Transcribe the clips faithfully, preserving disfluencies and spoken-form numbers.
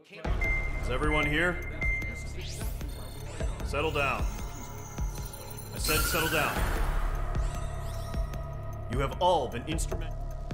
Is everyone here? Settle down. I said settle down. You have all been instrumental.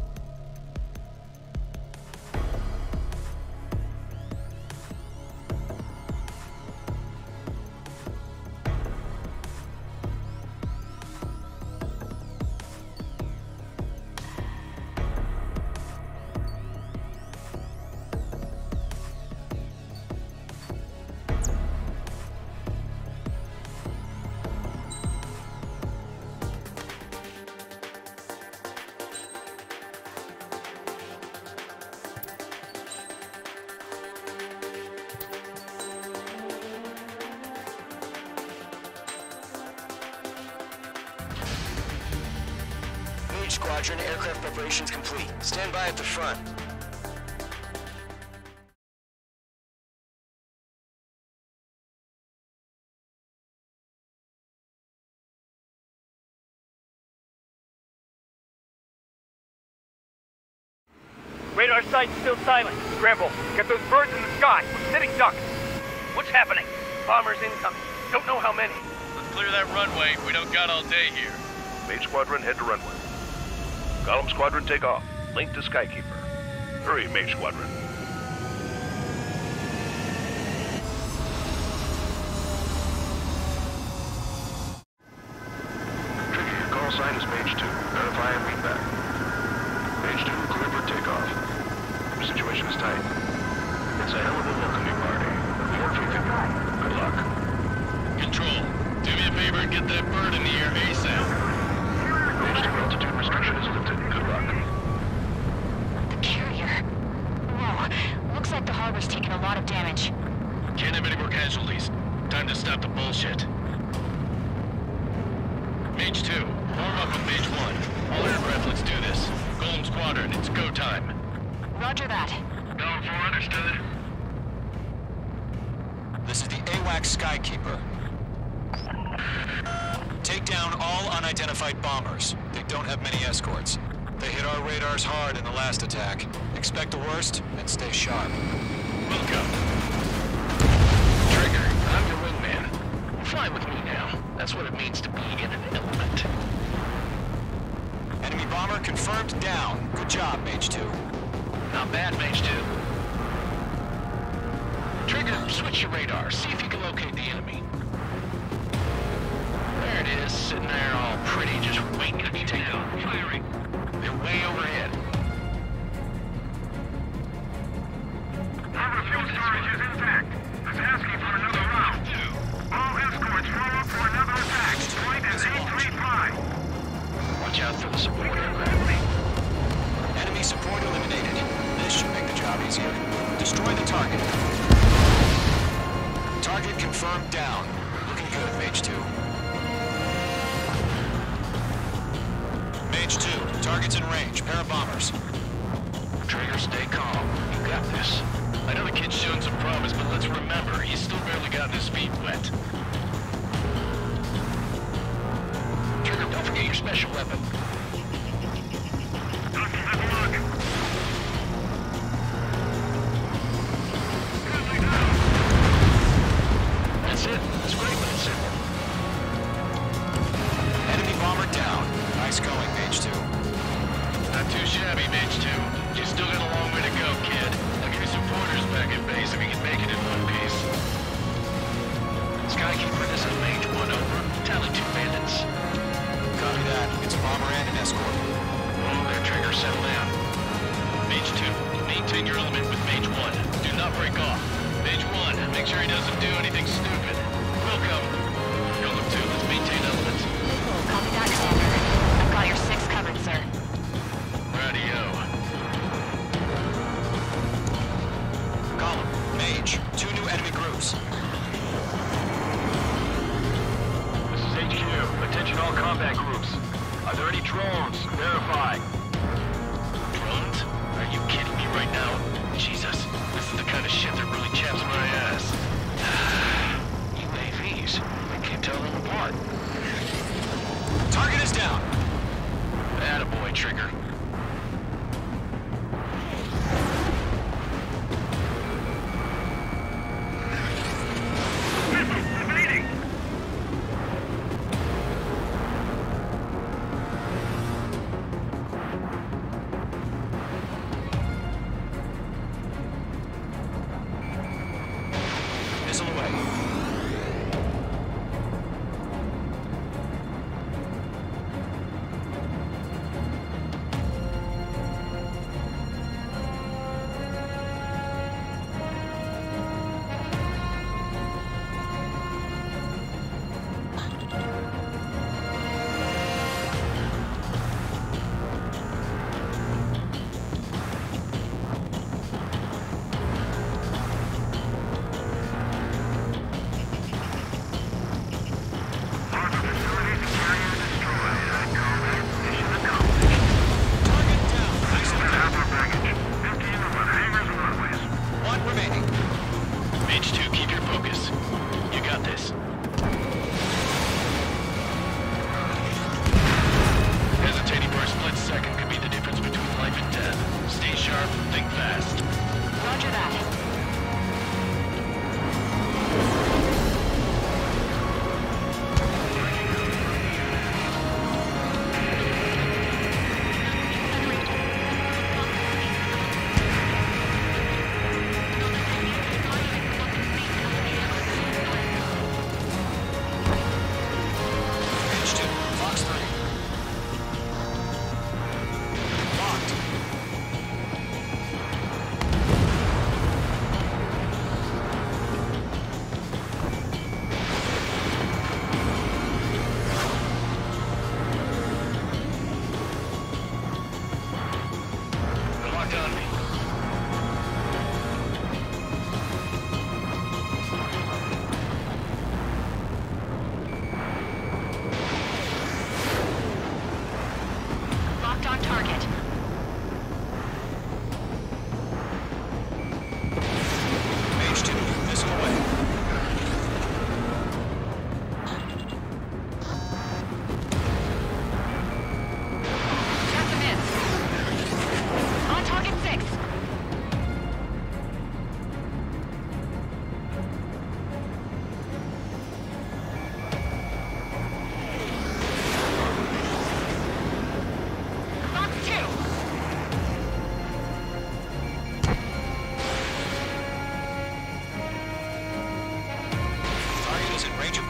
Squadron, aircraft preparations complete. Stand by at the front. Radar site's still silent. Scramble. Get those birds in the sky. We're sitting ducks. What's happening? Bombers incoming. Don't know how many. Let's clear that runway. We don't got all day here. Mage Squadron, head to runway. Column Squadron, take off. Link to Skykeeper. Hurry, Mage Squadron. Trigger, your call sign is Mage two. Verify and read back. Mage two, clear for takeoff. Your situation is tight. It's a hell of a welcoming party. We work for you. Good luck. Control, do me a favor and get that bird in the air ASAP. Mage two, altitude restriction is lifted. Good luck. The carrier. Whoa. Looks like the harbor's taken a lot of damage. Can't have any more casualties. Time to stop the bullshit. Mage two, form up with Mage one. All aircraft, let's do this. Golem Squadron, it's go time. Roger that. Going for understood. This is the AWACS Skykeeper. Take down all unidentified bombers. They don't have many escorts. They hit our radars hard in the last attack. Expect the worst and stay sharp. Welcome. Trigger, I'm your wingman. Fly with me now. That's what it means to be in an element. Enemy bomber confirmed down. Good job, Mage two. Not bad, Mage two. Trigger, switch your radar. See if you can locate the enemy. There it is, sitting there all pretty, just waiting to be taken off. Firing. They're way overhead. Our fuel storage is intact. It's asking for another round. All escorts roll up for another attack. Point at eight three five. Watch out for the support aircraft. Enemy support eliminated. This should make the job easier. Destroy the target. Target confirmed down. Looking good, Mage two. Mage two, target's in range. Pair of bombers. Trigger, stay calm. You got this. I know the kid's shown some promise, but let's remember, he's still barely gotten his feet wet. Trigger, don't forget your special weapon. That's it. It's great when it's simple. Enemy bomber down. Nice going, Mage two. Not too shabby, Mage two. You still got a long way to go, kid. I'll give you some pointers back at base if you can make it in one piece. Skykeeper, this is Mage one, over. Tally two bandits. Copy that. It's a bomber and an escort. Oh, there, Trigger, settle down. Mage two, maintain your element with Mage one. Do not break off. Mage one, make sure he doesn't do anything stupid. Welcome. Golem two, let's maintain element. Copy that, Commander. I've got your six covered, sir. Radio. Column, Mage, two new enemy groups. This is H Q. Attention all combat groups. Are there any drones? Verify. Drones? Are you kidding me right now? Jesus, this is the kind of shit that really chaps my ass. U A Vs. I can't tell them apart. Target is down. Attaboy, Trigger.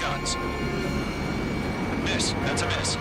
guns. Miss. That's a miss.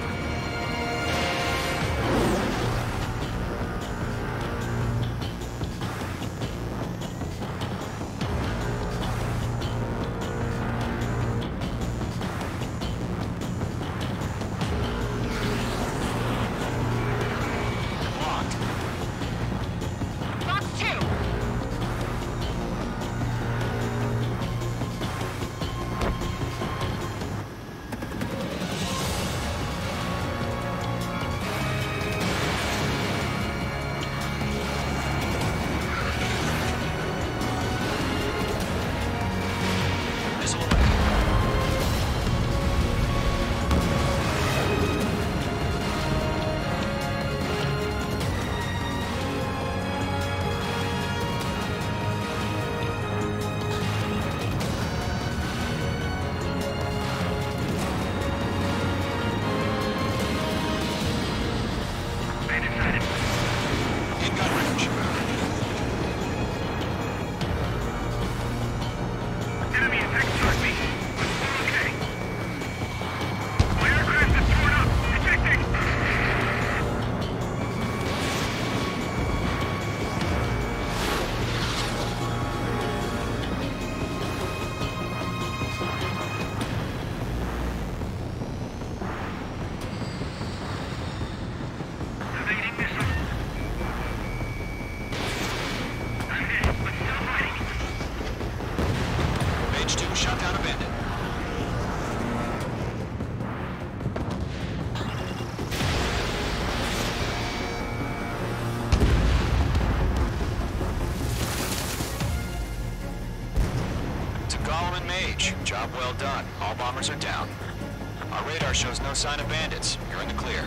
Job well done. All bombers are down. Our radar shows no sign of bandits. You're in the clear.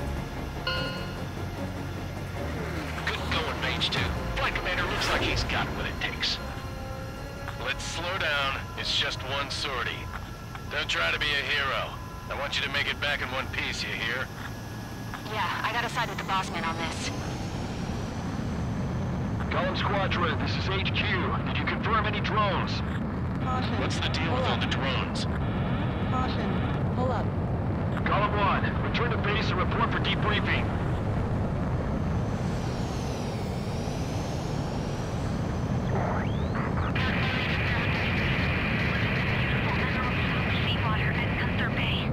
Good going, Mage two. Flight Commander looks like he's got what it takes. Let's slow down. It's just one sortie. Don't try to be a hero. I want you to make it back in one piece, you hear? Yeah, I gotta side with the boss man on this. Column Squadron, this is H Q. Did you confirm any drones? Caution. What's the deal Pull with all up. the drones? Caution. Pull up. Column one, return to base and report for debriefing. Seawater at Gunther Bay.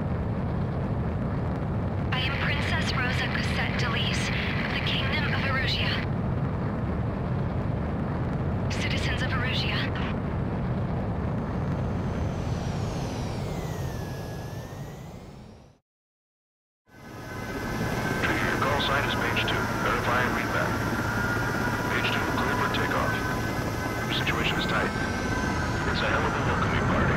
I am Princess Rosa Cosette Delise of the Kingdom of Erusia. Citizens of Erusia. Your call sign is Page two. Verify and read back. Page two, clear for takeoff. Your situation is tight. It's a hell of a welcoming party.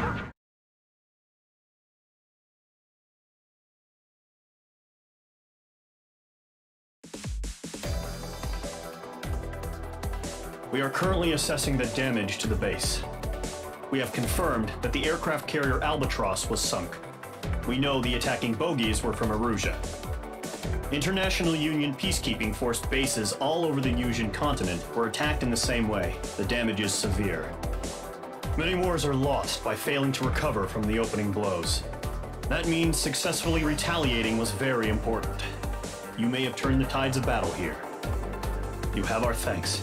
We are currently assessing the damage to the base. We have confirmed that the aircraft carrier Albatross was sunk. We know the attacking bogies were from Erusia. International Union peacekeeping force bases all over the Yusian continent were attacked in the same way. The damage is severe. Many wars are lost by failing to recover from the opening blows. That means successfully retaliating was very important. You may have turned the tides of battle here. You have our thanks.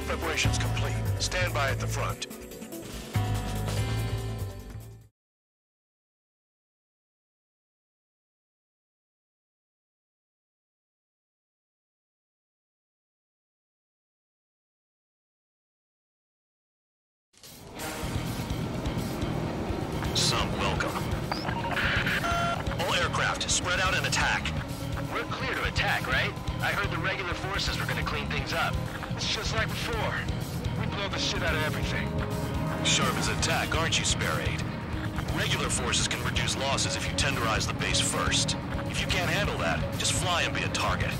preparations complete. Stand by at the front. Some welcome. All aircraft, spread out and attack. We're clear to attack, right? I heard the regular forces were gonna clean things up. It's just like before. We blow the shit out of everything. Sharp as attack, aren't you, Spare Aid? Regular forces can reduce losses if you tenderize the base first. If you can't handle that, just fly and be a target.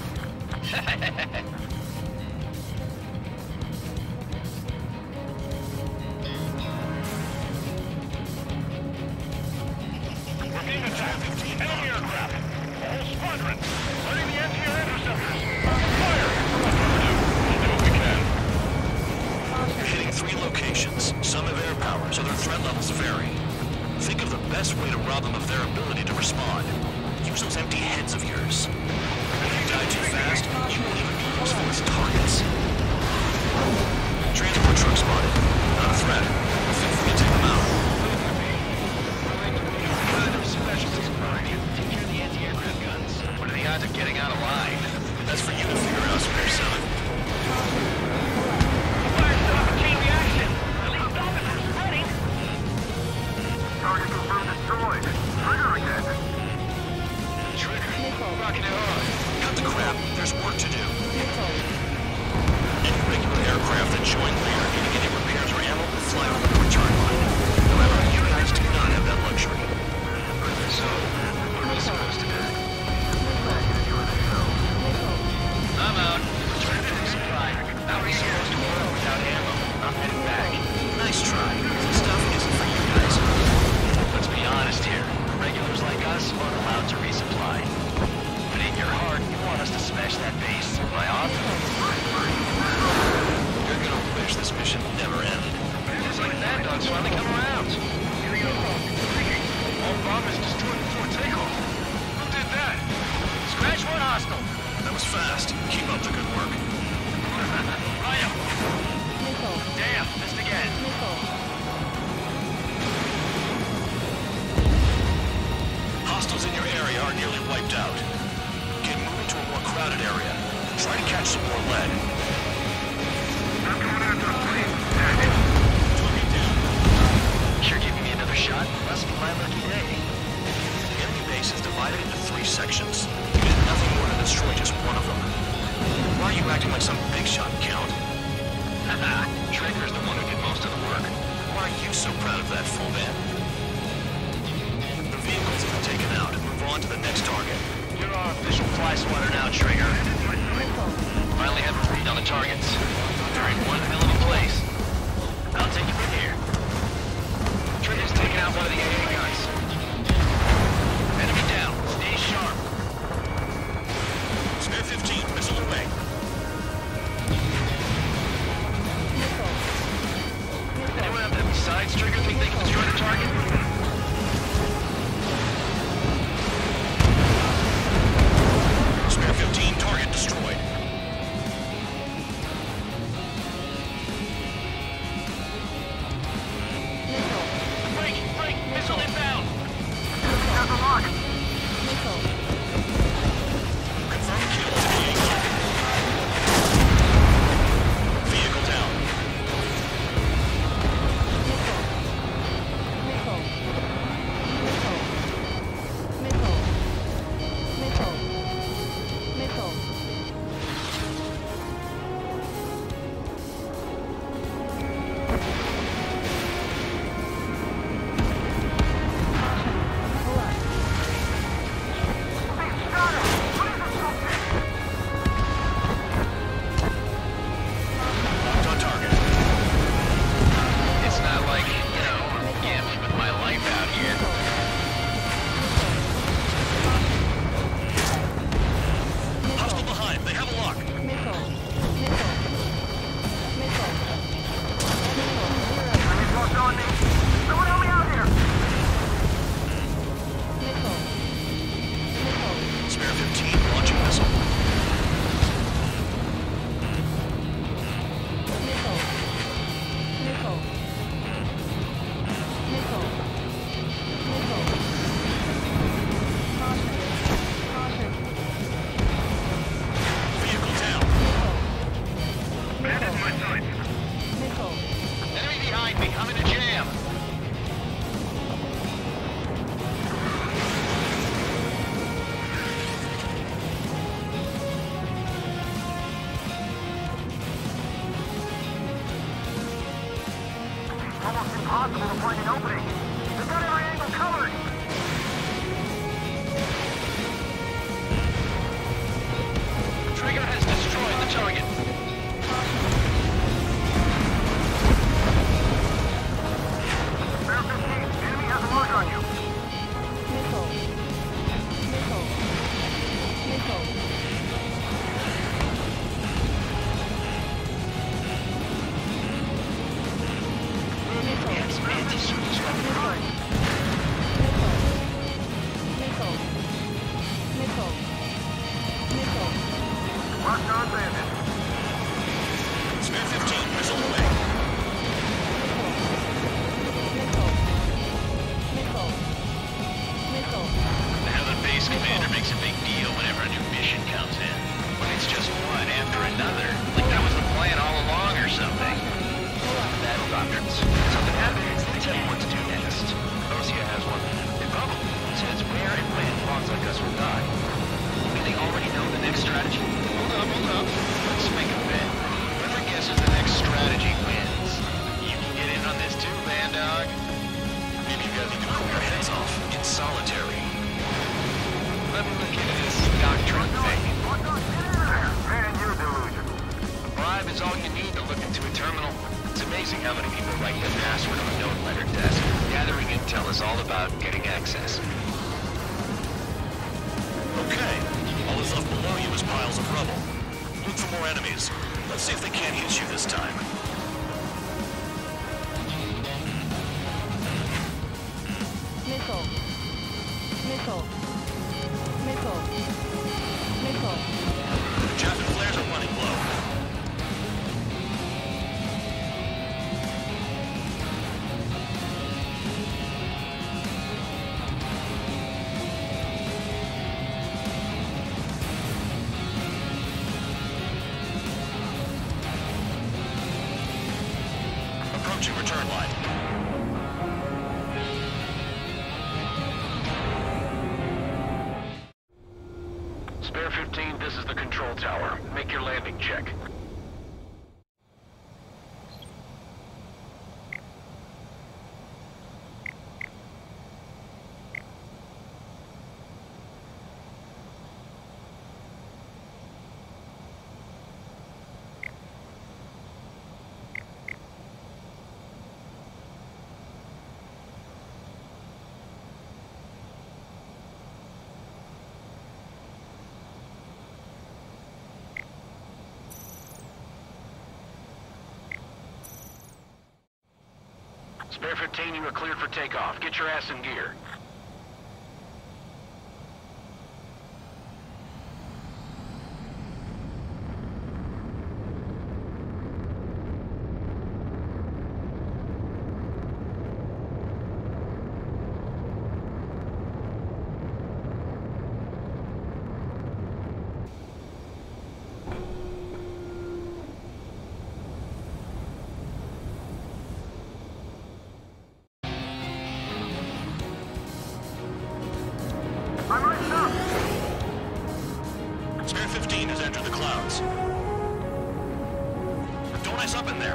We're being attacked. Enemy aircraft. A whole squadron. Letting the anti-air interceptors. Fire! We'll do what we can. You're hitting three locations. Some have air power, so their threat levels vary. Think of the best way to rob them of their ability to respond. Use those empty heads of yours. If you die too fast, you won't even be useful as targets. Transport truck spotted. Not a threat. Feel free to take them out. Take care of the anti-aircraft guns. What are the odds of getting out alive? That's for you to figure out, Spare Seven. Fire set off a chain reaction. At least stop it from spreading. Target confirmed destroyed. Trigger again. Trigger. Rocking it on. Cut the crap. There's work to do. Any regular aircraft that join later needing any repairs or ammo will fly over the return line. However, you guys do not have that luxury. So, what are we supposed to do? I'm out. Return to the supply. How are you supposed to work without ammo? I'm heading back. Nice try. This stuff isn't for you guys. Let's be honest here. Regulars like us aren't allowed to resupply. But in your heart, you want us to smash that base. Am I off? You're gonna wish this mission never ended. It's like that dog's finally come around. Here we go. All bombers destroyed before takeoff. Who did that? Scratch one hostile. That was fast. Keep up the good work. Right up. Damn, missed again. Hostiles in your area are nearly wiped out. Get moving to a more crowded area. Try to catch some more lead. I'm coming after a plane. Looking down. You're giving me another shot? Must be my lucky day. The enemy base is divided into three sections. You did nothing more than destroy just one of them. Why are you acting like some big shot, Count? Haha, Trigger's the one who did most of the work. Why are you so proud of that, full man? The vehicles have been taken out. Move on to the next target. You're our official fly swatter now, Trigger. Finally have a read on the targets. They're in one hell of a place. I'll take it from here. Trigger's taking out one of the A A guns. Enemy down. Stay sharp. Spare fifteen, missile away. Anyone out there besides Trigger think they can destroy the target? Spare fifteen, target destroyed. Break! Break! Missile inbound! Confirm kill to the A. Vehicle down. impossible to find an opening. They've got every angle covered. Trigger has destroyed the target. Bear fifteen, enemy has a mark on you. Missile. Missile. Missile. Locked on bandit. Spare fifteen, missile away. Now the base commander makes a big deal whenever a new mission comes in. When it's just one after another. Like that was the plan all along or something. Battle doctrines. Something happens, they tell you what to do next. Osia has one. It probably says where and when pawns like us will die. Do they already know the next strategy? Hold up, hold up. Let's make a bet. Whoever guesses the next strategy wins. You can get in on this too, Van Dog. Maybe you guys need to cool your heads off in solitary. Let me look into this doctrine thing. Man, you're delusional. A bribe is all you need to look into a terminal. It's amazing how many people write their password on a note letter desk. Gathering intel is all about getting access. Okay. All that's left below you is piles of rubble. Look for more enemies. Let's see if they can't hit you this time. Missile. Missile. Missile. Missile. Chaff and flares are running low. Approaching return line. Spare fifteen, this is the control tower. Make your landing check. Spare fifteen, you are cleared for takeoff. Get your ass in gear. I'm right up. Spare fifteen has entered the clouds. Don't ice up in there.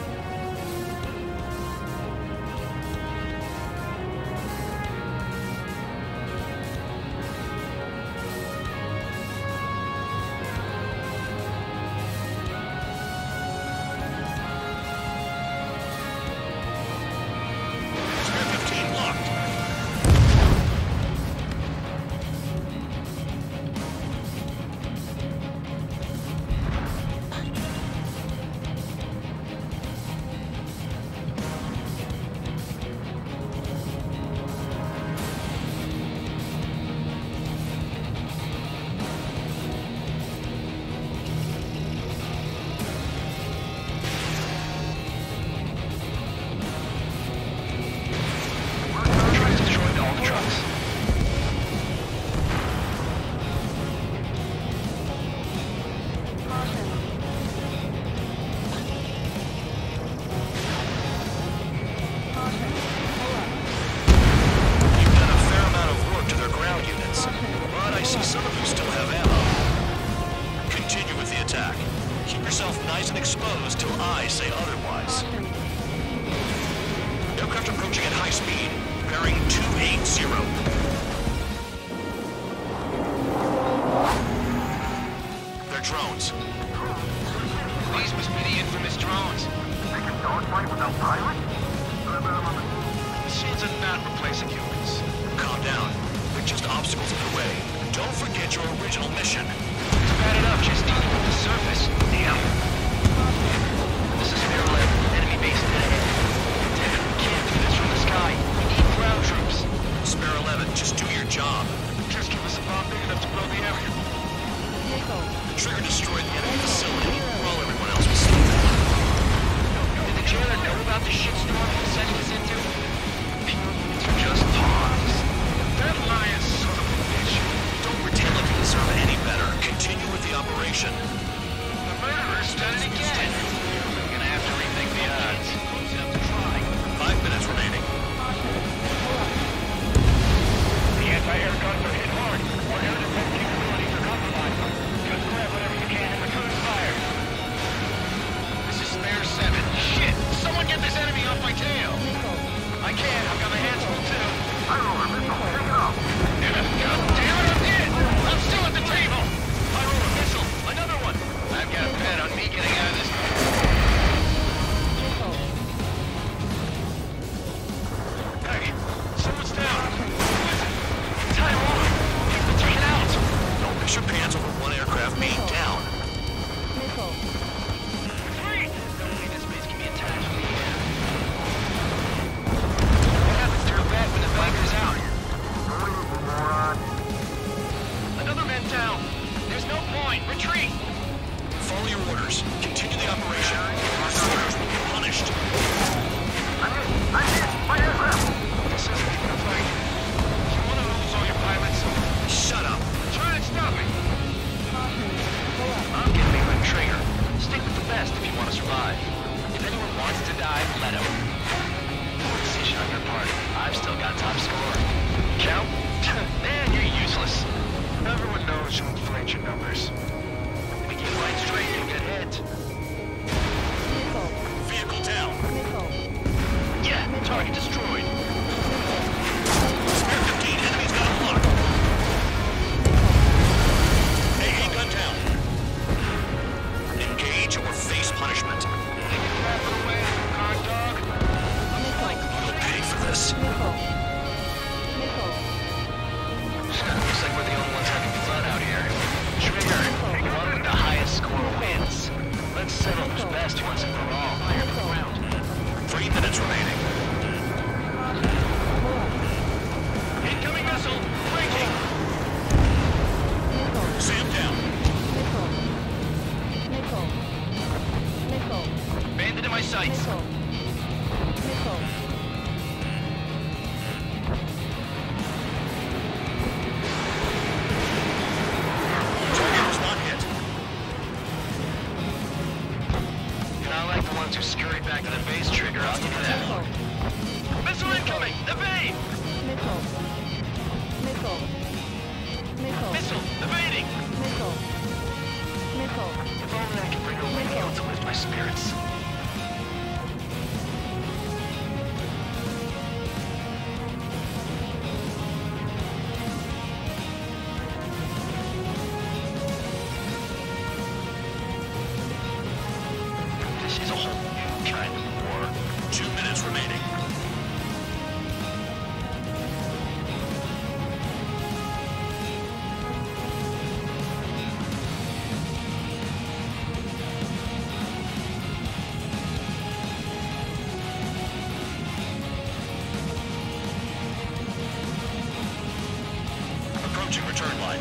Spare fifteen locked. speed. Bearing two eight zero. They're drones. These must be the infamous drones. They can dogfight without pilots? Machines are not replacing humans. Calm down. They're just obstacles in the way. Don't forget your original mission. It's bad enough just dealing with the surface. Damn. This is Spare eleven, enemy base dead ahead. Damn it, we can't do this from the sky. We need ground troops. Spare eleven, just do your job. Just give us a bomb big enough to blow the area. Missile. The trigger destroyed the enemy facility while everyone else was sleeping. Did the jailer know about the shitstorm he was sending us into? These are just pawns. That lion son of a bitch. Don't pretend like you deserve any better. Continue with the operation. The murderer's done it again. I'm gonna have to rethink the odds. Who's up to try? Five minutes remaining. The anti-air guns are hit hard. Our air defense capabilities are compromised. Just grab whatever you can and return fire. This is Spare seven. Shit! Someone get this enemy off my tail! Missile. I can. I've got my hands full too. I roll a missile. Take it off. God damn it, I'm dead! I'm still at the table! I roll a missile. Another one. I've got a bet on me getting out of this. Missile. Hey, someone's down. Listen, time on. People taken out. Don't mix your pants over one aircraft being down. Missile. Three! Don't think this base can be attached from the air. What happens to a bat when the bunker's out? Another man down. There's no point. Retreat. Follow your orders. Continue the operation. Our soldiers will be punished. I'm hit. I'm hit. My aircraft. This isn't even a fight. You want to lose all your pilots? Shut up. Try and stop me. Caution. Pull up. I'm getting me with trigger. Stick with the best if you want to survive. If anyone wants to die, let him. Poor decision on your part. I've still got top score. Count? Man, you're useless. Everyone knows you inflate your numbers. If we keep flying straight, you'll get hit. Missile. Vehicle down. Missile. Yeah, target destroyed. Spare fifteen. Enemy's got him locked. A A gun down. Engage or face punishment. Grab it away, guard dog. You'll pay for this. Missile. Missile. Looks like we're the only ones having fun out here. Trigger, the one with the highest score wins. Let's settle who's best once and for all. Fire the ground. Three minutes remaining. Pull up. Incoming missile! Breaking! Missile. Sam down. Missile. Missile. Missile. Bandit in my sights. Missile. Missile. Target was not hit. You're not like the ones who scurry back to the base, Trigger. I'll give you that. Missile. Missile incoming! Evade! Missile. Missile. Missile. Missile! Evading! Missile. Missile. If only I could bring a radio to lift my spirits. This is a whole new kind of war. Two minutes remaining. Approaching return line.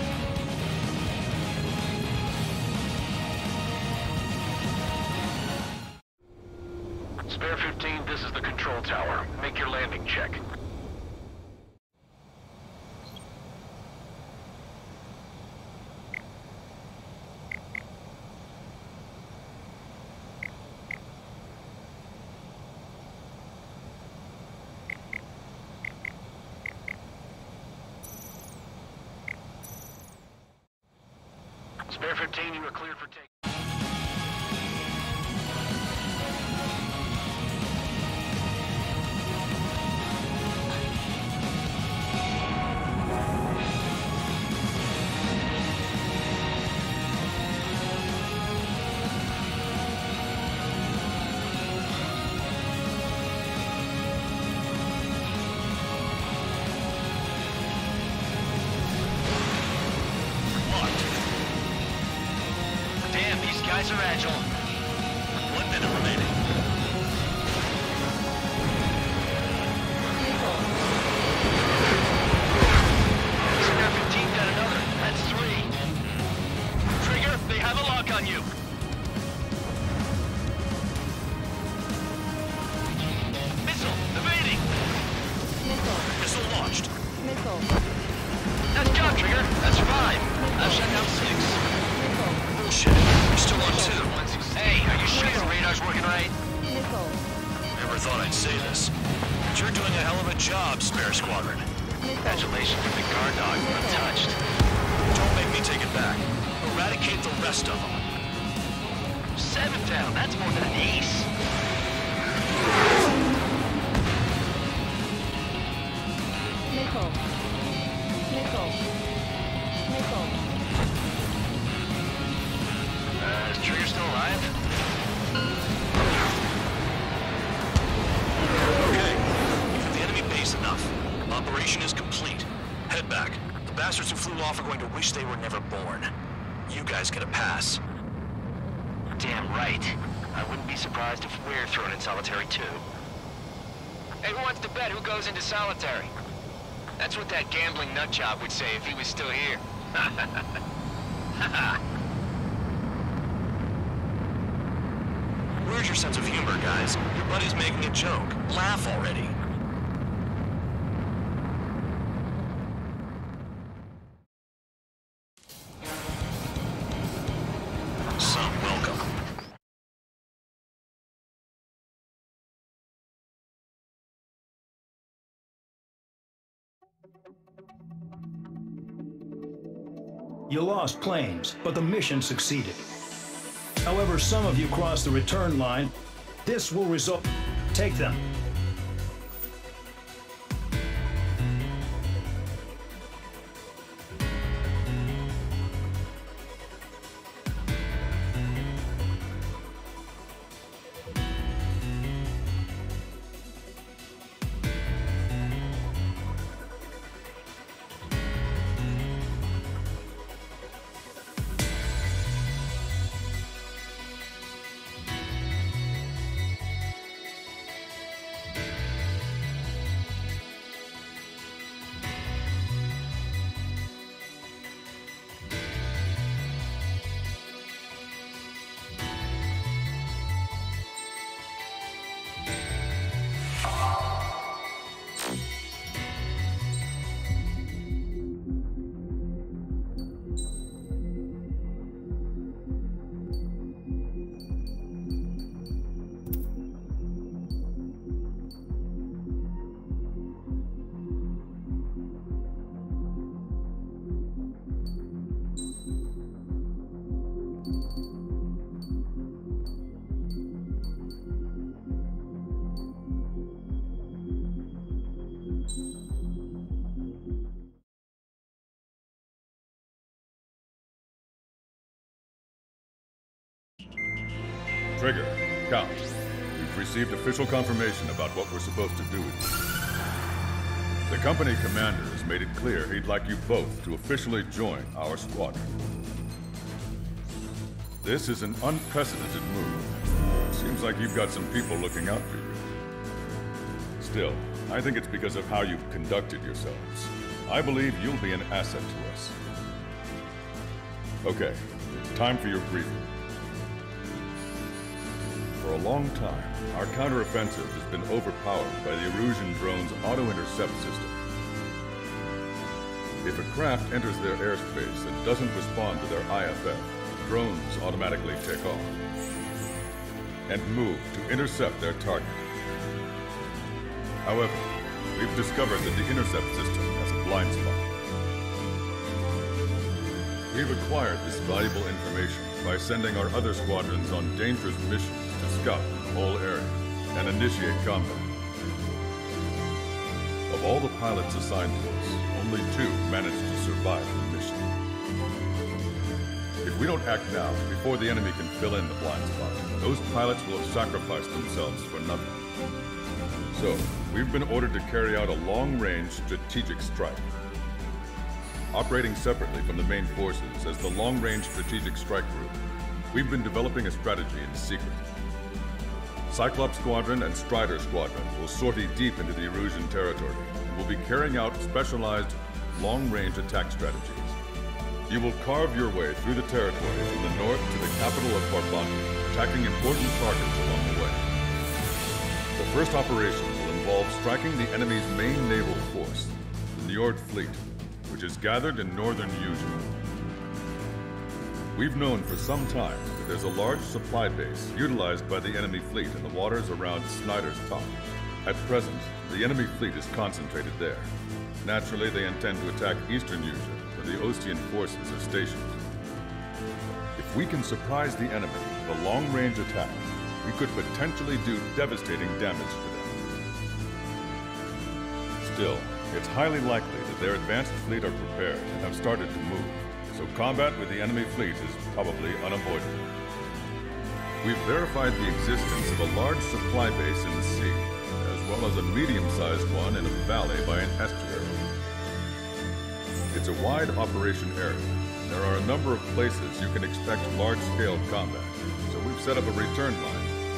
Spare fifteen, this is the control tower. Make your landing check. Spare fifteen, you are cleared for take. Guns are agile. One minute remaining. Snap fifteen got another. That's three. Trigger, they have a lock on you. Missile, evading. Missile. Missile launched. Missile. Nice job, Trigger. That's five. I've shut down six. Missile. Bullshit. We're still on two. Hey, are you sure your radar's working right? Missile. Never thought I'd say this, but you're doing a hell of a job, Spare Squadron. Congratulations with the guard dog. I'm touched. Don't make me take it back. Eradicate the rest of them. Seven down. That's more than an ace. Missile. Missile. Missile. Uh, is Trigger still alive? Okay, you've hit the enemy base enough. Operation is complete. Head back. The bastards who flew off are going to wish they were never born. You guys get a pass. Damn right. I wouldn't be surprised if we're thrown in solitary too. Hey, who wants to bet who goes into solitary? That's what that gambling nutjob would say if he was still here. Where's your sense of humor, guys? Your buddy's making a joke. Laugh already. Some welcome. You lost planes, but the mission succeeded. However, some of you crossed the return line. This will result. Take them. Trigger, Count. We've received official confirmation about what we're supposed to do. The company commander has made it clear he'd like you both to officially join our squadron. This is an unprecedented move. Seems like you've got some people looking out for you. Still, I think it's because of how you've conducted yourselves. I believe you'll be an asset to us. Okay, it's time for your briefing. For a long time, our counteroffensive has been overpowered by the Erusian drone's auto-intercept system. If a craft enters their airspace and doesn't respond to their I F F, drones automatically take off and move to intercept their target. However, we've discovered that the intercept system has a blind spot. We've acquired this valuable information by sending our other squadrons on dangerous missions to scout the whole area and initiate combat. Of all the pilots assigned to us, only two managed to survive the mission. If we don't act now, before the enemy can fill in the blind spot, those pilots will have sacrificed themselves for nothing. So, we've been ordered to carry out a long-range strategic strike. Operating separately from the main forces as the Long-Range Strategic Strike Group, We've been developing a strategy in secret. Cyclops Squadron and Strider Squadron will sortie deep into the Erusian territory and will be carrying out specialized, long-range attack strategies. You will carve your way through the territory from the north to the capital of Barbandi, attacking important targets along the way. The first operations will involve striking the enemy's main naval force, the Njord Fleet, which is gathered in northern Eugene. We've known for some time that there's a large supply base utilized by the enemy fleet in the waters around Snyder's Top. At present, the enemy fleet is concentrated there. Naturally, they intend to attack eastern Eugene, where the Ostian forces are stationed. If we can surprise the enemy with a long-range attack, we could potentially do devastating damage to them. Still, it's highly likely that their advanced fleet are prepared and have started to move, so combat with the enemy fleet is probably unavoidable. We've verified the existence of a large supply base in the sea, as well as a medium-sized one in a valley by an estuary. It's a wide operation area. There are a number of places you can expect large-scale combat, so we've set up a return line.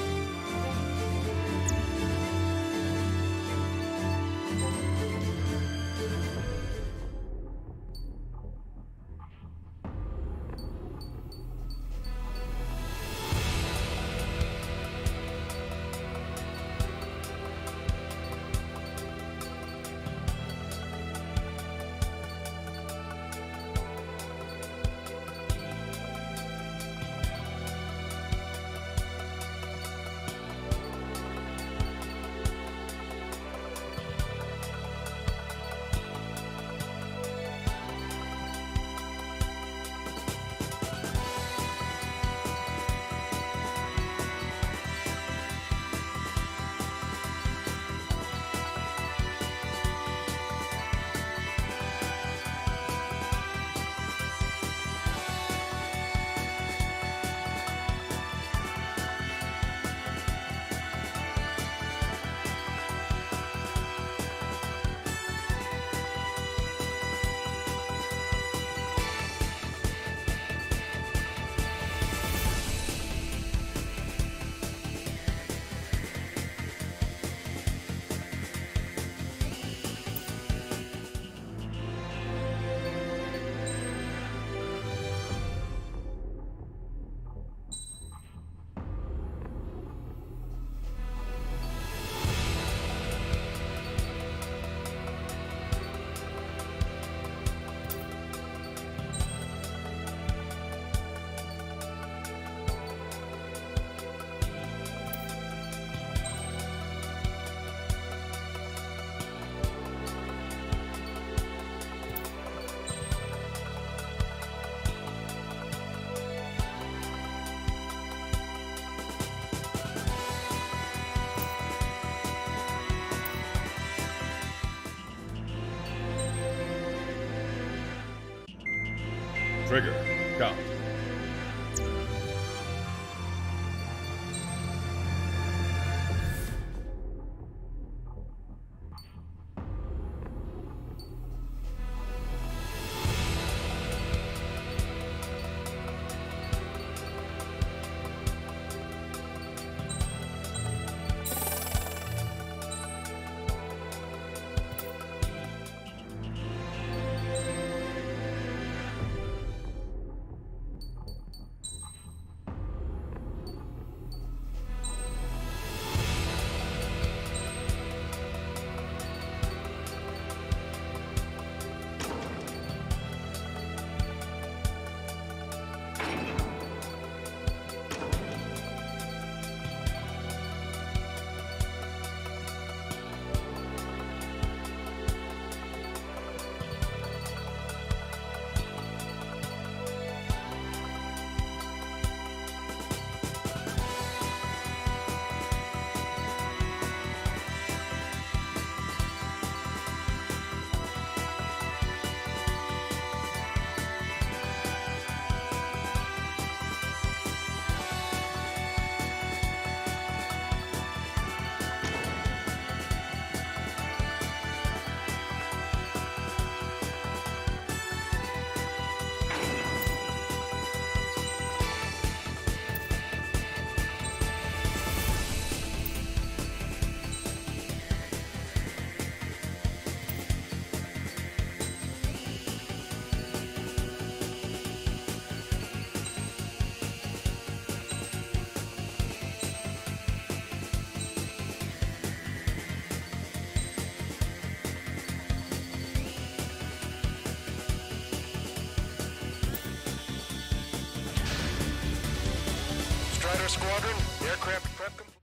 Trigger, count. Strider Squadron, aircraft prep complete.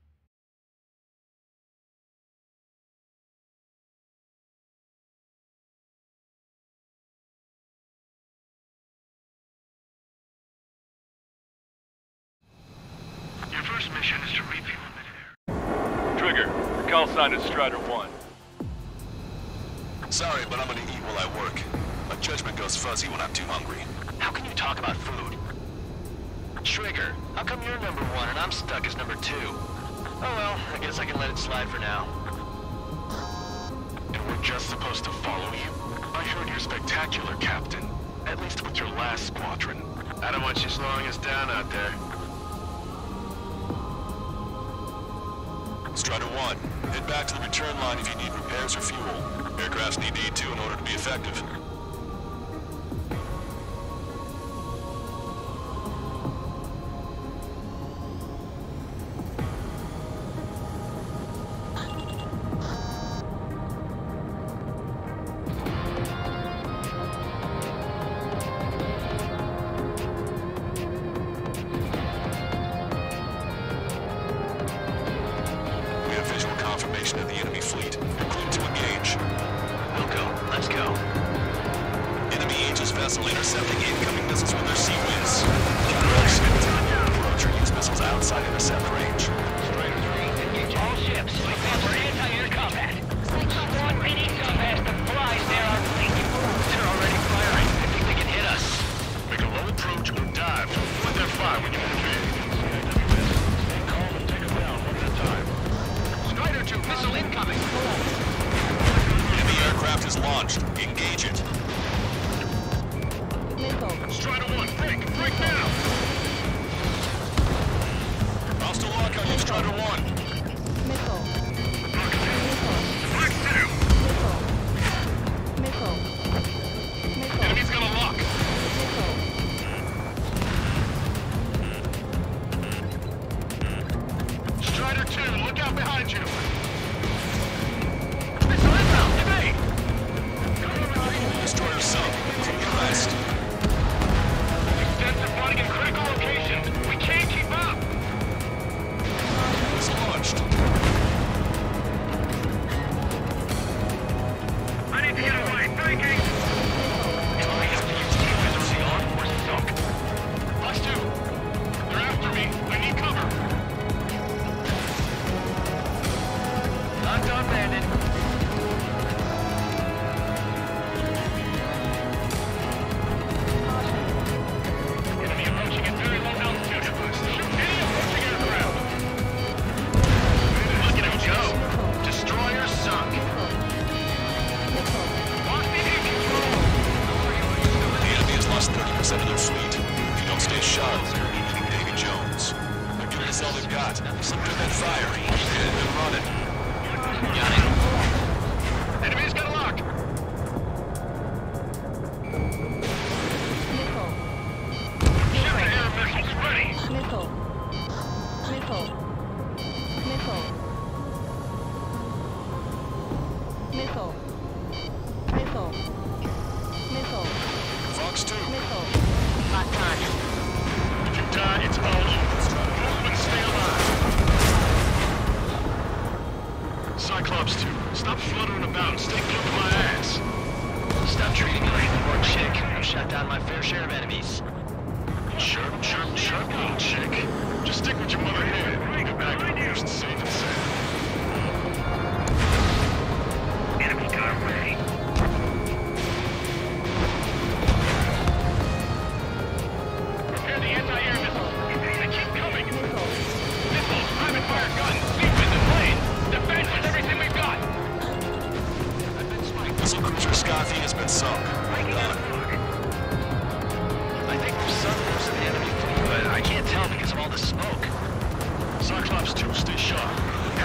Your first mission is to refuel midair. Trigger, the call sign is Strider one. Sorry, but I'm gonna eat while I work. My judgment goes fuzzy when I'm too hungry. How can you talk about food? Trigger, how come you're number one and I'm stuck as number two? Oh well, I guess I can let it slide for now. And we're just supposed to follow you? I heard you're spectacular, Captain. At least with your last squadron. I don't want you slowing us down out there. Strider one, head back to the return line if you need repairs or fuel. Aircrafts need E two in order to be effective. Of the enemy fleet. You're clear to engage. We'll go. Let's go. Enemy Aegis vessel intercepting incoming missiles with their sea winds. Approach or use missiles outside intercept range. Strider three, engage all ships. Prepare for anti-air combat. Squad P D compass that flies near our fleet. They're already firing. I think they can hit us. Make a low approach or dive. Point their fire when you move in. Stay calm and take them down one at a time. Strider two, missile incoming. Enemy aircraft is launched. Engage it. Missile. Strider one, break! Break now! Hostile lock on you, Strider one. Missile. Missile. Black two! Missile. Missile. Missile. Enemy's gonna lock! Missile. Strider two, look out behind you! Missile inbound, evade. Destroyer sunk. Clear west. Extensive flooding in critical locations. We can't keep up. It's launched. I need to get away. Thinking. We have to use defense on or sunk. Plus two! They're after me! I need cover! Not done, Bandit. Enemy approaching at very low altitude. Shoot any approaching aircraft! Look at him go. Destroyer sunk. Lost in air control. The enemy has lost thirty percent of their fleet. If you don't stay sharp, they're going to be Davy Jones. They're giving us all they've got. Slip to that fire. And then run it. Got it. Enemy's gonna lock! Missile. Shoot the air missiles ready! Missile. Missile. Missile. Missile. Missile. Missile. Fox two. Missile. Lock on. If you die, it's all over. Move and stay alive! Cyclops two, stop fluttering about and stay close to my ass! Stop treating me like a poor chick. I've shot down my fair share of enemies. Sharp, sharp, sharp little chick. Just stick with your mother head. Get back to the coast safe and sound. Enemy car ready. Prepare the anti-air missiles. They keep coming. Missiles, private fire guns, sequence and planes. Defense is everything we've got. Missile cruiser Scothy has been sunk. Done. I think we've sunk most of the enemy fleet, but I can't tell because of all the smoke. Cyclops two, stay sharp.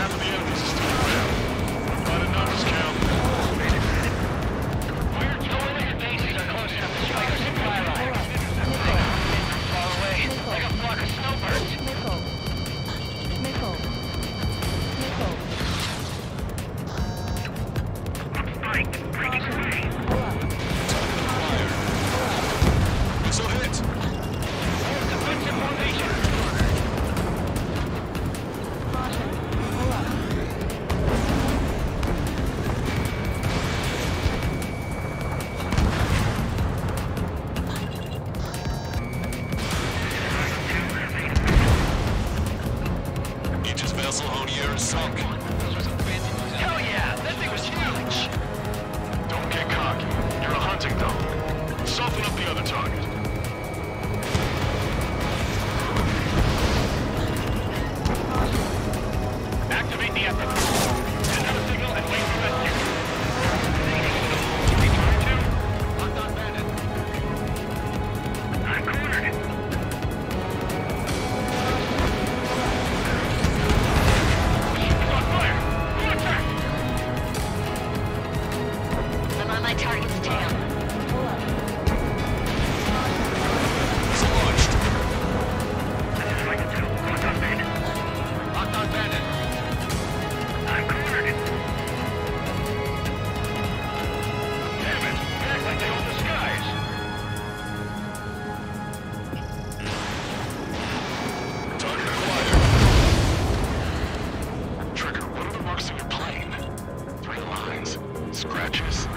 scratches?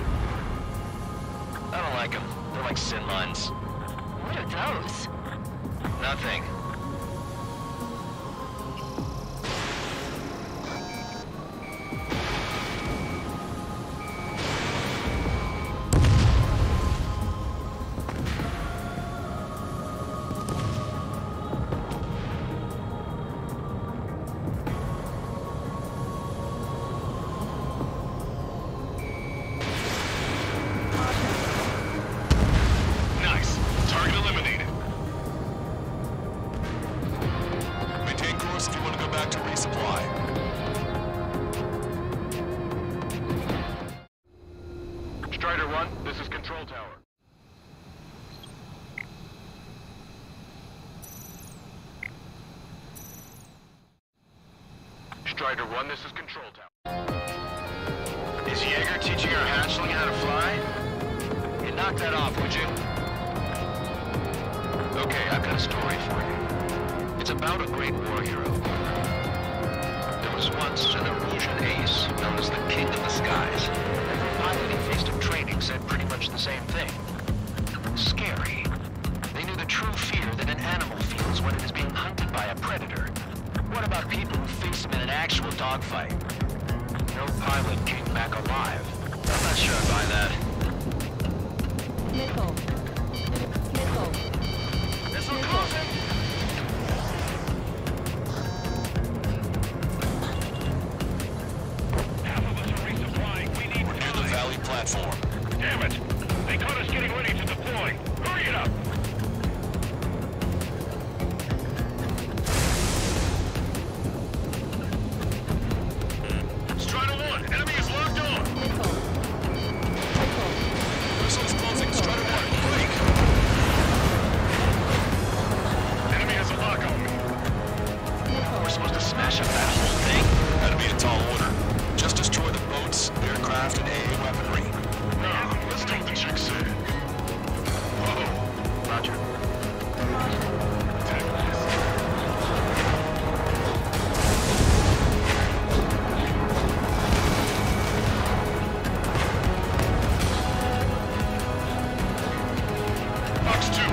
I don't like them. They're like sin mines. What are those? Nothing. Nice. Target eliminated. Maintain course if you want to go back to resupply. Strider one, this is Control Tower. Strider one, this is Control Tower. Is Jaeger teaching our hatchling how to fly? You knock that off, would you? Okay, I've got a story for you. It's about a great war hero. There was once an Erusian ace known as the King of the Skies. Every pilot he faced in training said pretty much the same thing. Scary. They knew the true fear that an animal feels when it is being hunted by a predator. What about people who face him in an actual dogfight? No pilot came back alive. I'm not sure I buy that. Missile. Missile. Missile closing! Half of us are resupplying. We need We're near the valley platform. Damn it! They caught us getting ready to deploy. Hurry it up! Strider one, enemy is locked on. Missile. Missile. Missile is closing. Strider one, break. Enemy has a lock on me. We're supposed to smash up that whole thing? That'd be a tall order. Just destroy the boats, aircraft, and A A weaponry. No, let's do what the chick said. Uh-oh. Roger. Attack this. Box two.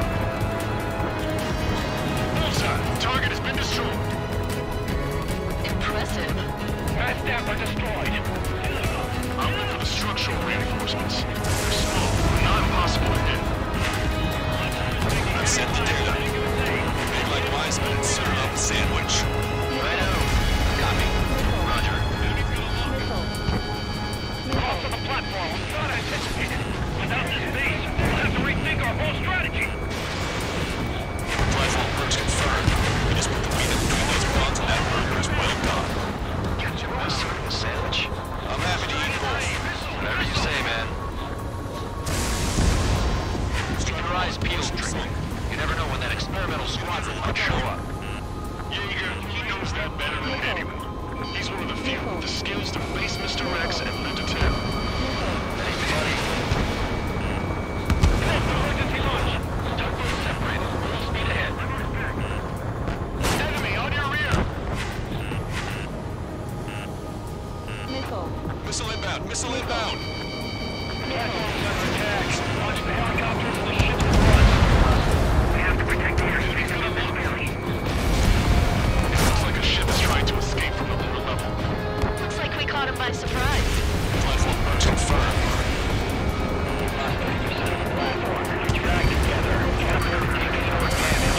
Bullseye. Target has been destroyed. Impressive. Fast staff are destroyed. I'll look for the structural reinforcements. They're small, but not impossible to hit. I've sent the data. Made like wise men and serve up a sandwich. Righto. Copy. Roger. Missile. Off of the platform was not anticipated. Without this base, we'll have to rethink our whole strategy. Platform perks confirmed. We just put the meat in between those bonds and that burger is well done. Got your best serving a sandwich? I'm happy to eat both. Whatever you say, man. Keep your eyes peeled, Trigger. You never know when that experimental squadron might show up. Jaeger, he knows that better than anyone. He's one of the few with the skills to face Mister Rex and live to tell. Thanks, buddy. Emergency launch. Tugboat separated. Full speed ahead. Enemy on your rear! Missile. Missile inbound! Missile inbound! Platforms under attack. Launch the helicopters and the ships at once. We have to protect the airspace of this valley. It looks like a ship is trying to escape from the lower level. Looks like we caught him by surprise. Platform perks confirmed. Platform. Drag together. Capture and take more damage.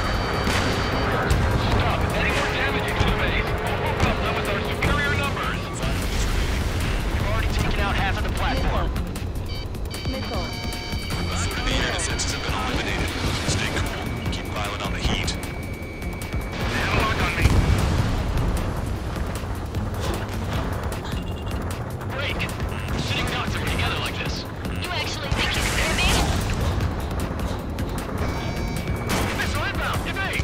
Stop. Any more damage into the base, we'll move up them with our superior numbers. We've already taken out half of the platform. Missile. The air defenses have been eliminated. Stay cool. Keep piling on the heat. They have a lock on me. Break! Sitting ducks are together like this. You actually think you can hear me? Missile inbound! Evade!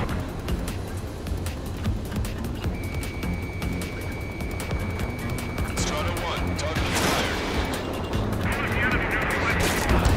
Strider one, target acquired.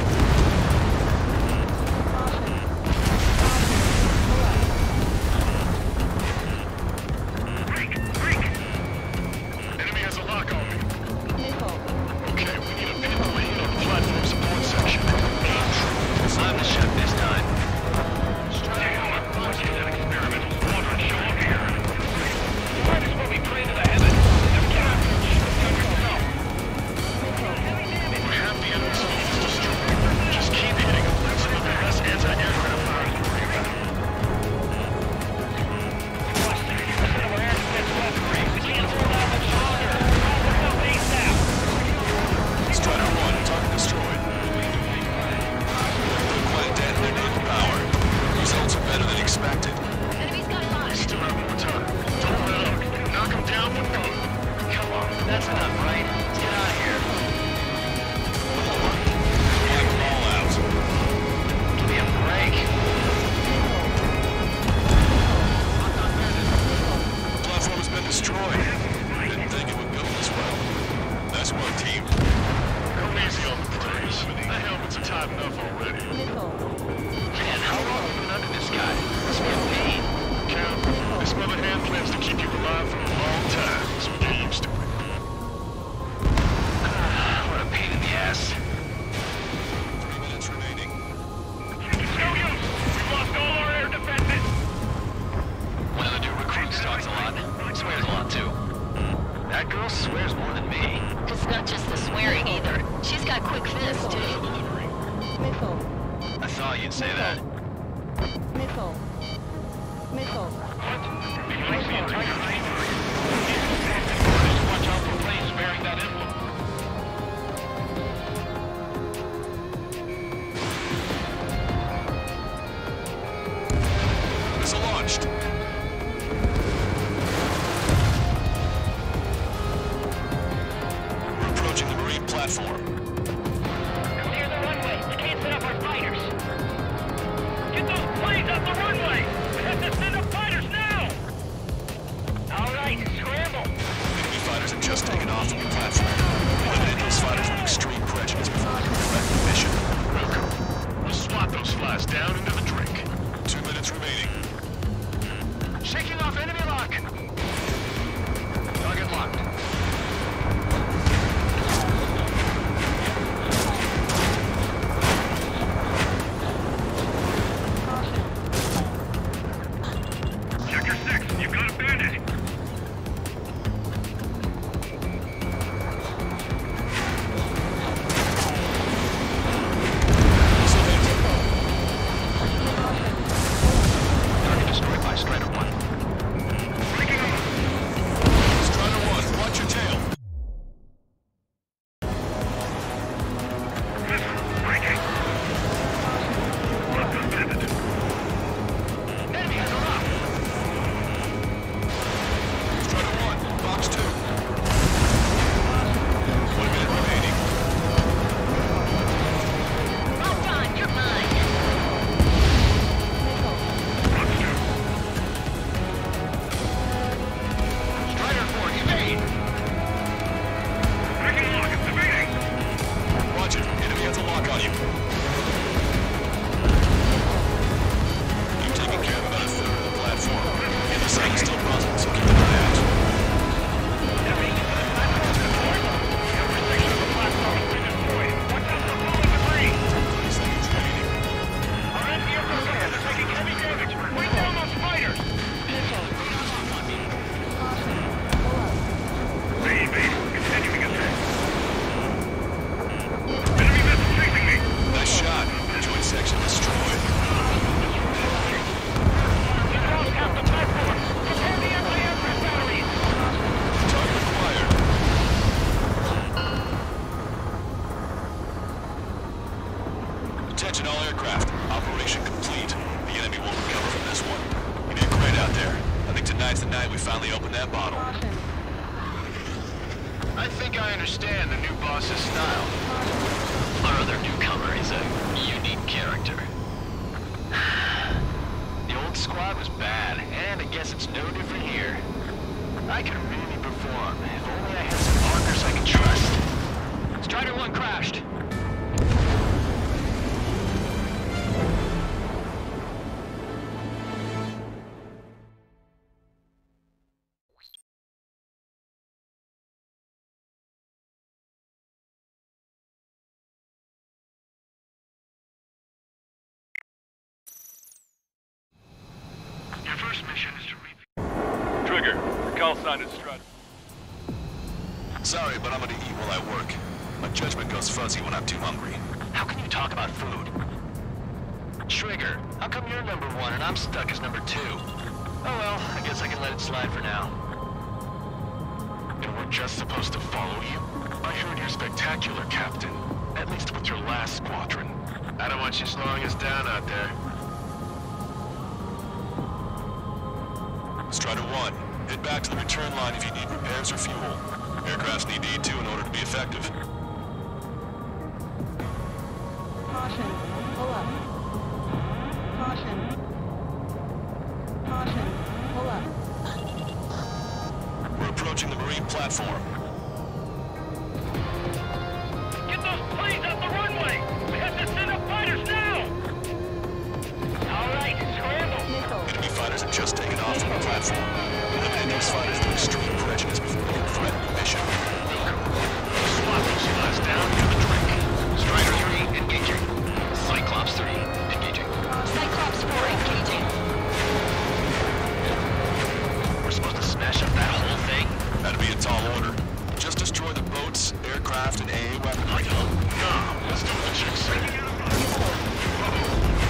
saw you'd say that. Missile. Missile. Watch out for planes bearing that emblem. Missile launched. We're approaching the marine platform. Clear the runway. We can't set up our fighters. Get those planes out the runway. We have to send up fighters now. All right, scramble. Enemy fighters have just taken off from the platform. Eliminate those fighters with extreme prejudice before we can direct the mission. Welcome. We'll swat those flies down into the drink. Two minutes remaining. Shaking off enemy lock. Target locked. Sector six, you've got a bandit. Target destroyed by Strider one. Strider one, watch your tail. Enemy has a lock. Strider one, box two. One minute remaining. Well done, you're mine. Strider four, evade. Breaking lock, it's evading. Watch it. Enemy has a lock on you. You've taken care of about a third of the platform. The other side is still buzzing, so keep an eye out. Every section of the platform has been destroyed. Watch out for falling debris. This thing is training. Our engineer forces are taking heavy damage. Bring down those fighters. Main base, continuing attack. Enemy missile chasing me. Nice shot. Joint section destroyed. Get out past the platform. Prepare the anti-aircraft batteries. Target acquired. Attention all aircraft. Operation complete. The enemy won't recover from this one. You did great out there. I think tonight's the night we finally open that bottle. I think I understand the new boss's style. Our other newcomer is a unique character. The old squad was bad, and I guess it's no different here. I could really perform if only I had some partners I could trust. Strider one crashed. Your first mission is to read. Trigger, your call sign is Strider. Sorry, but I'm gonna eat while I work. My judgment goes fuzzy when I'm too hungry. How can you talk about food? Trigger, how come you're number one and I'm stuck as number two? Oh well, I guess I can let it slide for now. And we're just supposed to follow you? I heard you're spectacular, Captain. At least with your last squadron. I don't want you slowing us down out there. Strider one, head back to the return line if you need repairs or fuel. Aircrafts need E two in order to be effective. Caution. Pull up. Caution. Caution. Pull up. We're approaching the marine platform. Get those planes out the runway. We have to send up fighters now. All right, scramble. Missile. Enemy fighters have just taken off from the platform. Eliminate those fighters with extreme prejudice before we can threaten the mission. Swat those flies down into the drink. Strider three engaging. Cyclops three engaging. Cyclops four engaging. We're supposed to smash up that whole thing? That'd be a tall order. Just destroy the boats, aircraft, and A A weaponry. No, let's do what the chick said.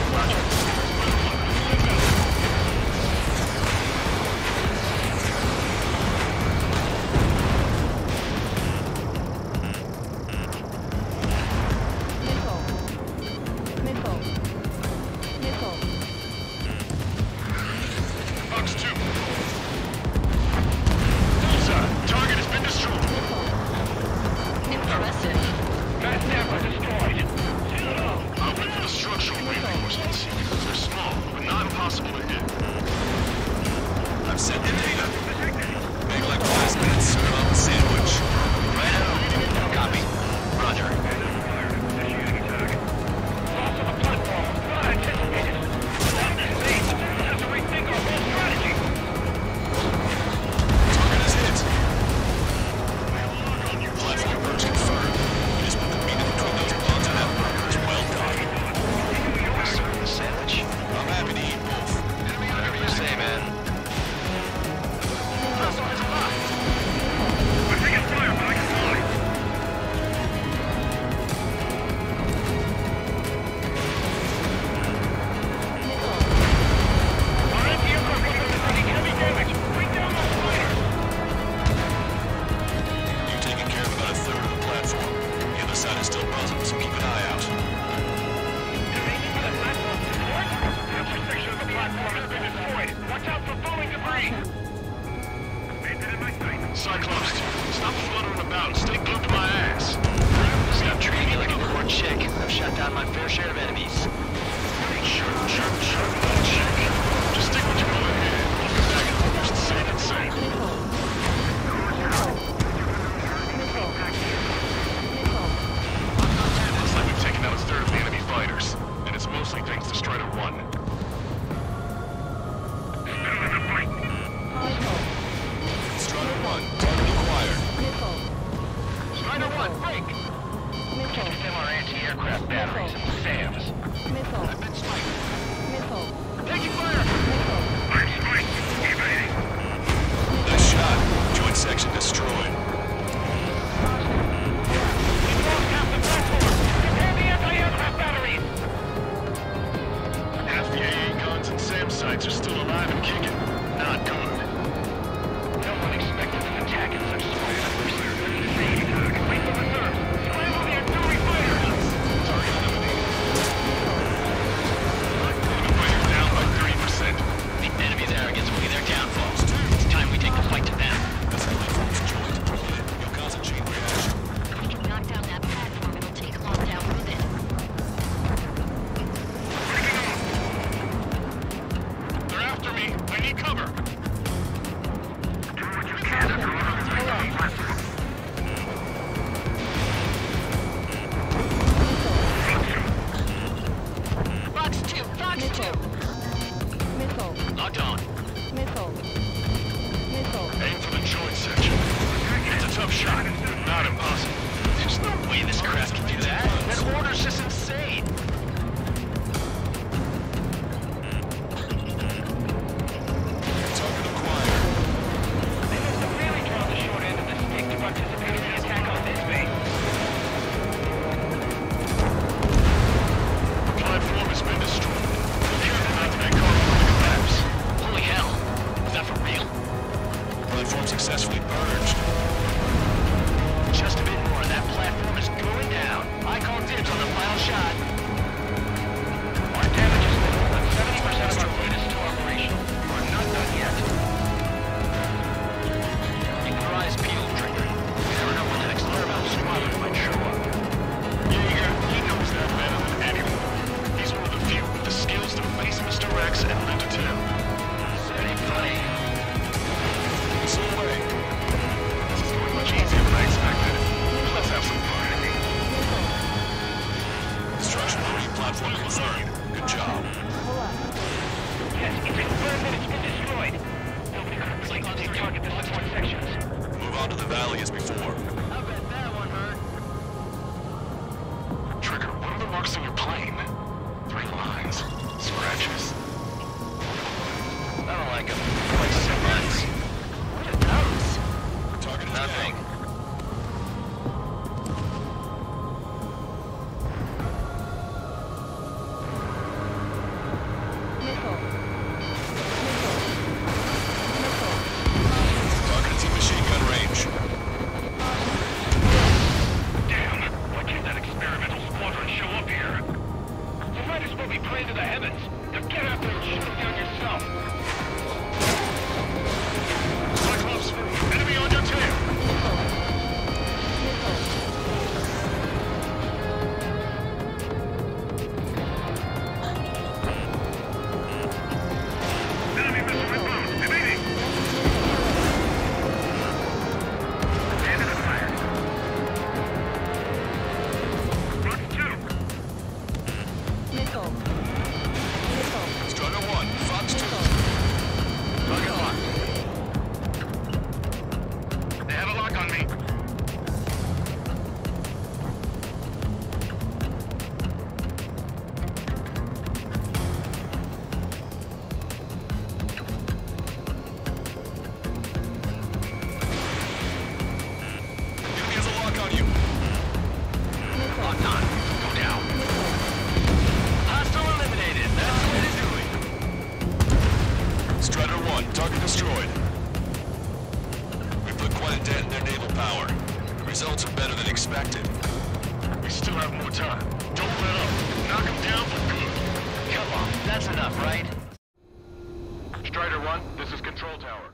better than expected. We still have more time. Don't let up. Knock him down for good. Come on, that's enough, right? Strider one, this is Control Tower.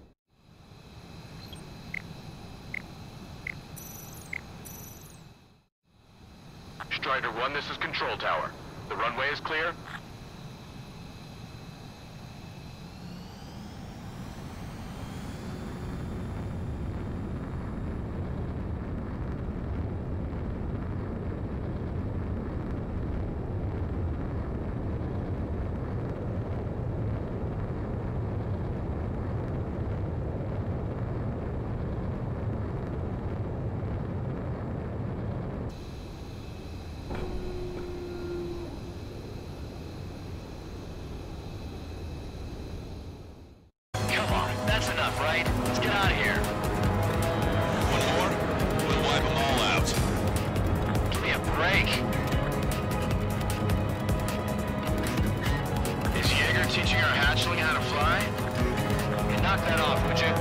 Strider one, this is Control Tower. The runway is clear? That's enough, right? Let's get out of here. One more? We'll wipe them all out. Give me a break. Is Jaeger teaching our hatchling how to fly? Hey, knock that off, would you?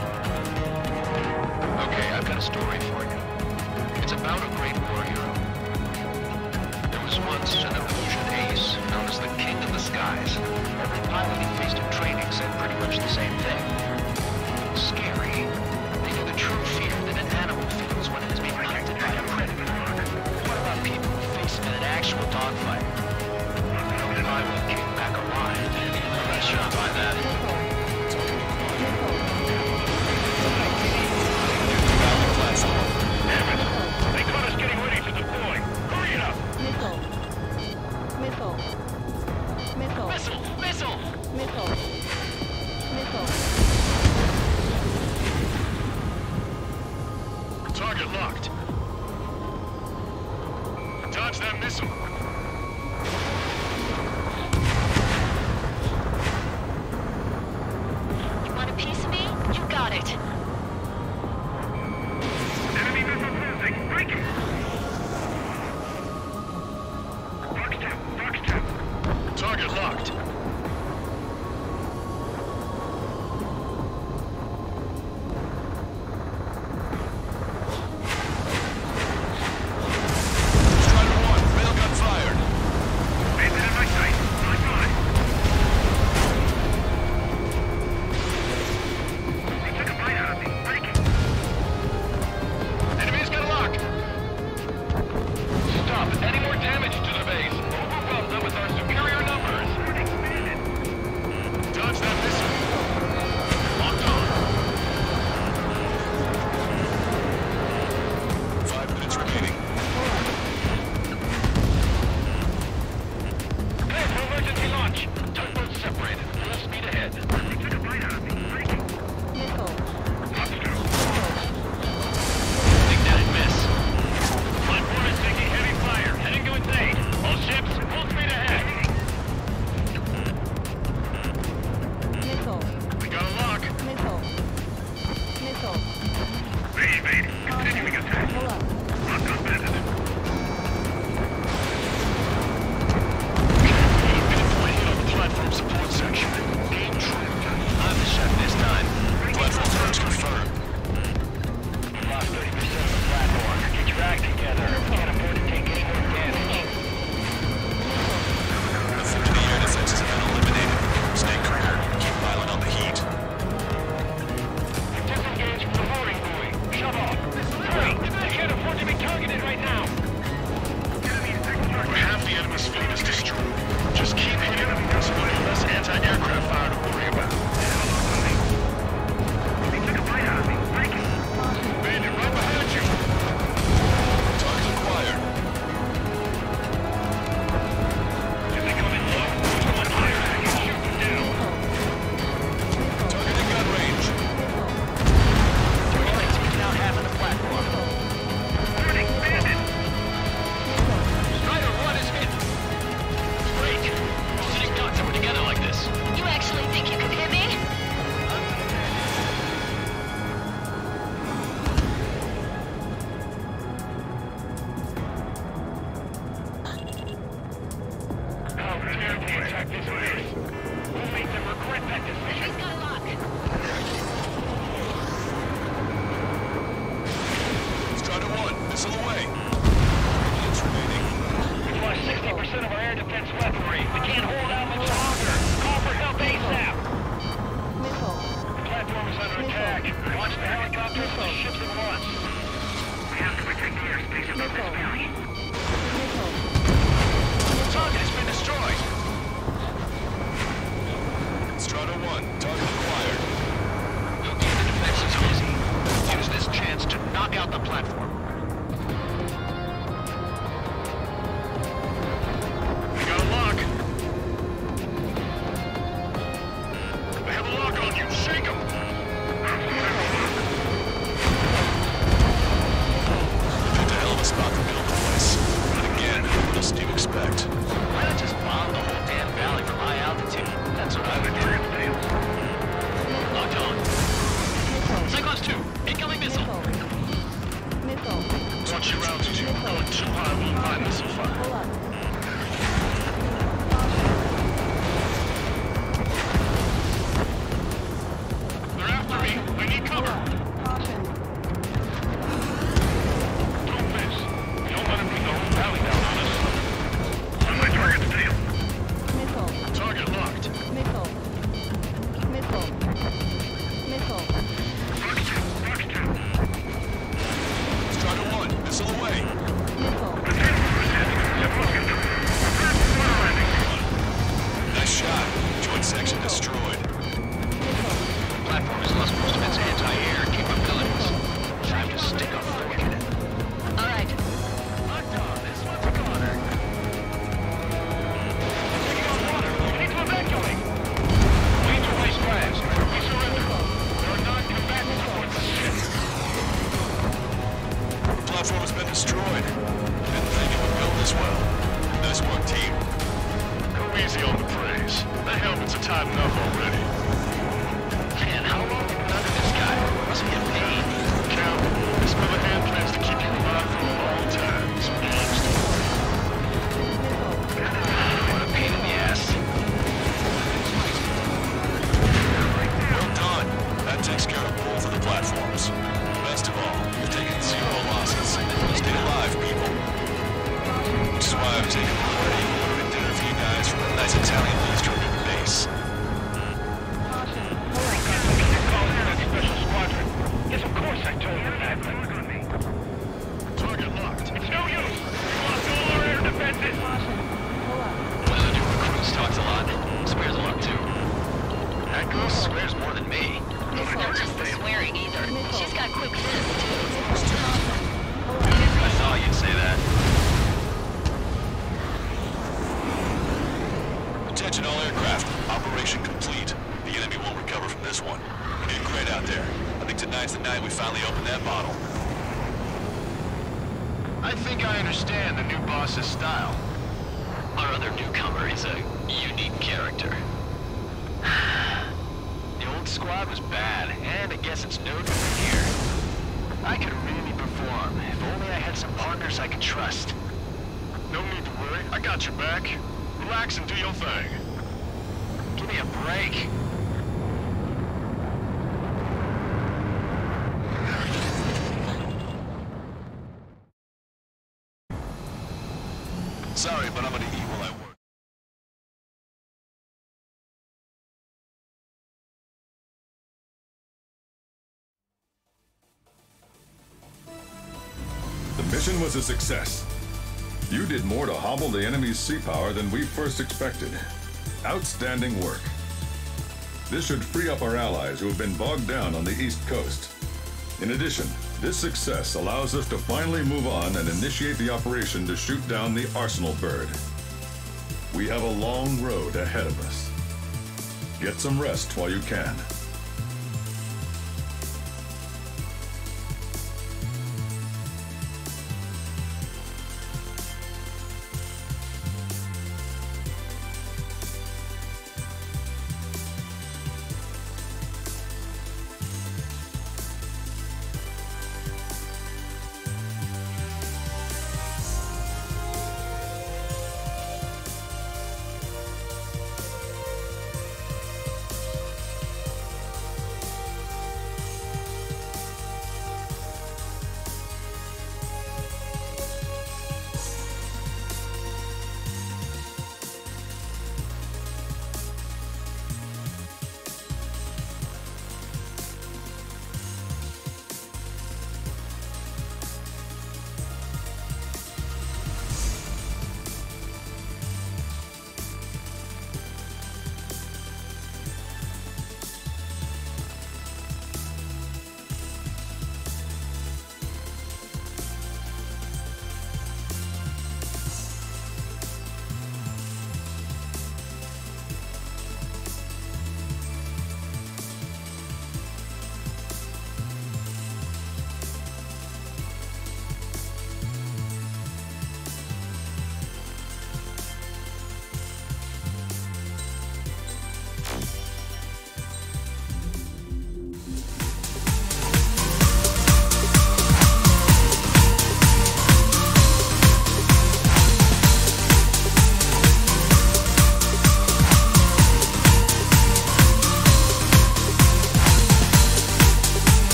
Okay, I've got a story for you. It's about a great war hero. There was once an illusion ace known as the King of the Skies. Every pilot he faced in training said pretty much the same thing. Scary. They knew the true fear that an animal feels when it is being hunted by a predator. What about people who face in an actual dogfight? No pilot came back alive. I'm not sure I buy that. Damn it! They caught us getting ready to deploy. Hurry it up! Missile. Missile. Missile. Missile! Missile! Missile. Missile. Target locked. Dodge that missile. You want a piece of me? You got it. Enemy missile cruising! Break it! Fox two! Fox two! Target locked. Strider one, railgun fired. Base it in my sight! On fly! They took a bite out of me! Break it! Enemy's got a lock. Stop! Any more damage to the base! Overwhelm them with our superior numbers! Expanded! Dodge that missile. Locked on. Five minutes remaining. Clear for emergency launch! Tugboats separated. Full speed ahead. They took a bite out of me! Break it! Missile. Fox two! Think that'd miss. Platform is taking heavy fire. Heading to its aid. else do you expect? Why not just bomb the whole damn valley from high altitude? That's what I would do. Locked on. Cyclones two, incoming missile. Missile. Watch your altitude. Going too high will find missile fire. Pull up. They're after me. I need cover. Caution. Don't miss. Don't let him bring the whole valley down on us. On my target's tail. Missile. Target locked. Missile. Missile. Missile. Rock two. Rock two. Strider one, missile away. Missile. Nice shot. Joint section destroyed. Missile. Platform has lost most of its anti-air capabilities. Time to stick a fork in it. All right. Locked on. This one's a goner. Taking on water. We need to evacuate. We need to waste flags. We surrender. There are non-combatants aboard the ship. The platform has been destroyed. Didn't think it would go this well. Nice work, team. Go easy on the praise. The helmets are tied enough already. Man, how long have you been under this guy? Must be a pain. Count. This Millicent plans to keep you alive for all times. What a pain in the ass. Well done. That takes care of both of the platforms. Best of all, you're taking zero losses. Stay alive, people. Which is why I've taken a party and ordered dinner for you guys from a nice Italian restaurant at the base. Caution. Call in that special squadron. Yes, of course I told you that. Target locked. It's no use. We lost all our air defenses. Caution. Pull up. One of the newer crews talks a lot. Swears a lot, too. That girl swears more than me. It's not just the swearing either. She's got quick fists. I thought you'd say that. Attention all aircraft. Operation complete. The enemy won't recover from this one. We're doing great out there. I think tonight's the night we finally open that bottle. I think I understand the new boss's style. Our other newcomer is a unique character. The old squad was bad, and I guess it's no different here. I could really perform, if only I had some partners I could trust. No need to worry. I got your back. Relax and do your thing. Give me a break. Sorry, but I'm gonna eat while I work. The mission was a success. You did more to hobble the enemy's sea power than we first expected. Outstanding work. This should free up our allies who have been bogged down on the East Coast. In addition, this success allows us to finally move on and initiate the operation to shoot down the Arsenal bird. We have a long road ahead of us. Get some rest while you can.